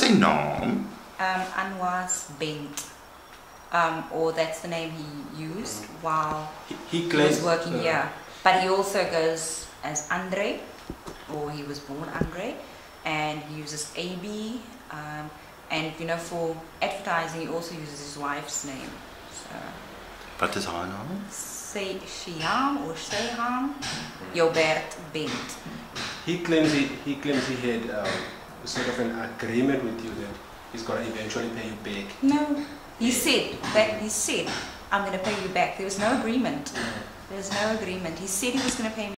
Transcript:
sy naam? Anwaaz Bent. Or that's the name he used while he was working here. But he also goes as Andre, or he was born Andre, and he uses AB. And you know, for advertising, he also uses his wife's name. So. Wat is haar naam? Shyam or Shayam Gilbert Bent. He claims he had sort of an agreement with you that he's gonna eventually pay you back. No, he said, I'm gonna pay you back. There was no agreement. There was no agreement. He said he was gonna pay me.